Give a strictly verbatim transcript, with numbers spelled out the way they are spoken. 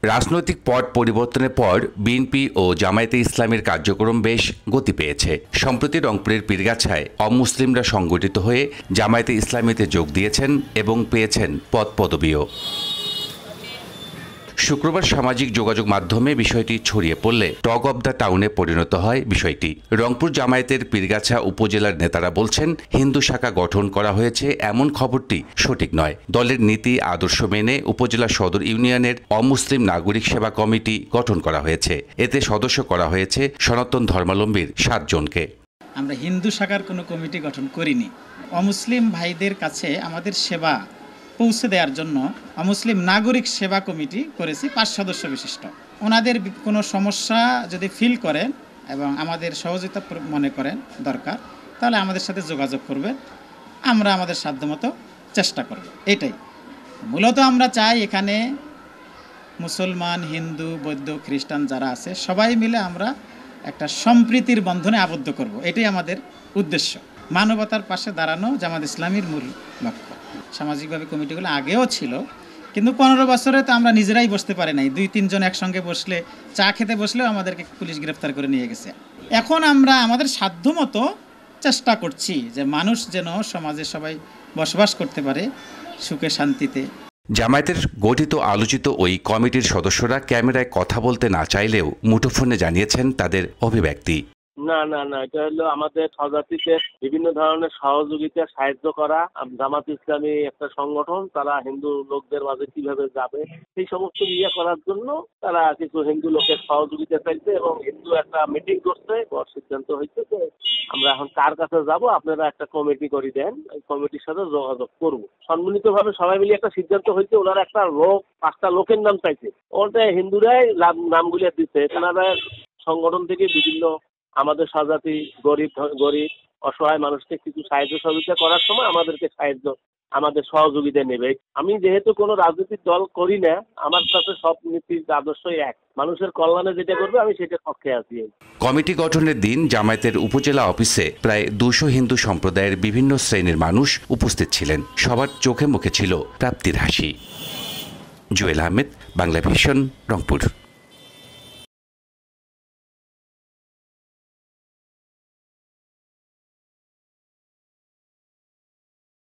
রাজনৈতিক পট পরিবর্তনের পর বিএনপি ও জামায়াতে ইসলামের কার্যক্রম বেশ গতি পেয়েছে। সম্প্রতি রংপুরের পীরগাছায় অমুসলিমরা সংগঠিত হয়ে জামায়াতে ইসলামীতে যোগ দিয়েছেন এবং পেয়েছেন পদ পদবিও। শুক্রবার সামাজিক যোগাযোগ মাধ্যমে বিষয়টি ছড়িয়ে পড়লে টক অব দ্য টাউনে পরিণত হয় বিষয়টি। রংপুর জামায়াতের পীরগাছা উপজেলার নেতারা বলছেন, হিন্দু শাখা গঠন করা হয়েছে এমন খবরটি সঠিক নয়। দলের নীতি আদর্শ মেনে উপজেলা সদর ইউনিয়নের অমুসলিম নাগরিক সেবা কমিটি গঠন করা হয়েছে। এতে সদস্য করা হয়েছে সনাতন ধর্মাবলম্বীর সাত জনকে। আমরা হিন্দু শাখার কোনো কমিটি গঠন করিনি। অমুসলিম ভাইদের কাছে আমাদের সেবা পৌঁছে দেওয়ার জন্য অমুসলিম নাগরিক সেবা কমিটি করেছি, পাঁচ সদস্য বিশিষ্ট। ওনাদের কোনো সমস্যা যদি ফিল করেন এবং আমাদের সহযোগিতা মনে করেন দরকার, তাহলে আমাদের সাথে যোগাযোগ করবেন, আমরা আমাদের সাধ্যমতো চেষ্টা করব। এটাই মূলত আমরা চাই, এখানে মুসলমান, হিন্দু, বৌদ্ধ, খ্রিস্টান যারা আছে সবাই মিলে আমরা একটা সম্প্রীতির বন্ধনে আবদ্ধ করব। এটাই আমাদের উদ্দেশ্য। মানবতার পাশে দাঁড়ানো জামাত ইসলামীর মূল লক্ষ্য। সামাজিকভাবে কমিটিগুলো আগেও ছিল, কিন্তু পনেরো বছরে তো আমরা নিজেরাই বসতে পারি নাই। দুই তিনজন একসঙ্গে বসলে, চা খেতে বসলেও আমাদেরকে পুলিশ গ্রেফতার করে নিয়ে গেছে। এখন আমরা আমাদের সাধ্যমতো চেষ্টা করছি যে মানুষ যেন সমাজে সবাই বসবাস করতে পারে সুখে শান্তিতে। জামায়াতের গঠিত আলোচিত ওই কমিটির সদস্যরা ক্যামেরায় কথা বলতে না চাইলেও মুঠোফোনে জানিয়েছেন তাদের অভিব্যক্তি। না না না এটা হলো আমাদের স্বজাতিকে বিভিন্ন ধরনের সহযোগিতা সাহায্য করা। জামাত ইসলামী একটা সংগঠন, তারা হিন্দু লোকদের মাঝে কিভাবে যাবে সেই সমস্ত ইয়ে করার জন্য তারা কিছু হিন্দু লোকের সহযোগিতা চাইছে এবং হিন্দু একটা মিটিং করছে। সিদ্ধান্ত হয়েছে যে আমরা এখন কার কাছে যাব, আপনারা একটা কমিটি করে দেন, এই কমিটির সাথে যোগাযোগ করবো। সম্মিলিত ভাবে সবাই মিলে একটা সিদ্ধান্ত হয়েছে। ওনারা একটা লোক, পাঁচটা লোকের নাম চাইছে, ওটা হিন্দুরাই নামগুলি দিচ্ছে। তারা সংগঠন থেকে বিভিন্ন আমাদের স্বজাতি গরিব গরিব অসহায় মানুষকে কিছু সাহায্য সহযোগিতা করার সময় আমাদেরকে সাহায্য আমাদের সহযোগিতা নেবে। আমি যেহেতু কোনো রাজনৈতিক দল করি না, আমার কাছে সব নীতির আদর্শই এক। মানুষের কল্যাণে যেটা করবে আমি সেটার পক্ষে আছি। কমিটি গঠনের দিন জামায়াতের উপজেলা অফিসে প্রায় দুশো হিন্দু সম্প্রদায়ের বিভিন্ন শ্রেণীর মানুষ উপস্থিত ছিলেন। সবার চোখে মুখে ছিল প্রাপ্তির হাসি। জুয়েল আহমেদ, বাংলা ভিশন, রংপুর।